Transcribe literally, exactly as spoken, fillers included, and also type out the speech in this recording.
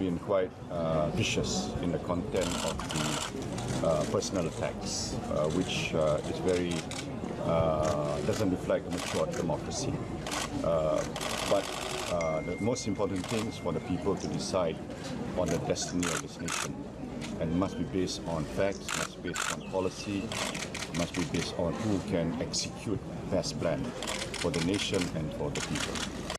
been quite uh, vicious in the content of the uh, personal attacks, uh, which uh, is very uh, doesn't reflect a mature democracy. Uh, but uh, the most important thing is for the people to decide on the destiny of this nation, and it must be based on facts, must be based on policy, must be based on who can execute best plan for the nation and for the people.